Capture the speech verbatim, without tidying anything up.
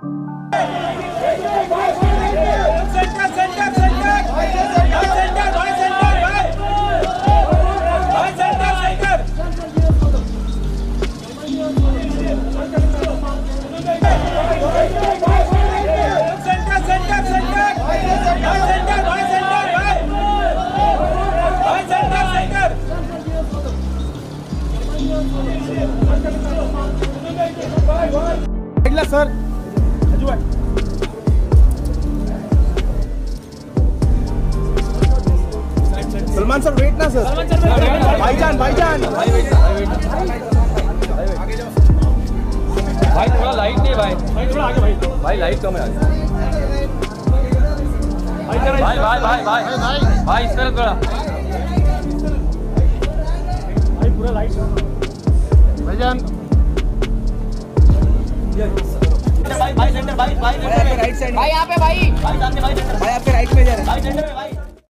sir Salman sir wait ना sir भाईजान भाईजान भाई थोड़ा लाइट नहीं भाई भाई थोड़ा आगे भाई भाई लाइट कम है भाई भाई भाई भाई भाई भाई भाई इस तरफ थोड़ा भाई पूरा लाइट भाईजान भाई भाई सेंटर भाई भाई राइट साइड भाई यहाँ पे भाई भाई सामने भाई सेंटर भाई आपके राइट में जा रहा है भाई सेंटर में भाई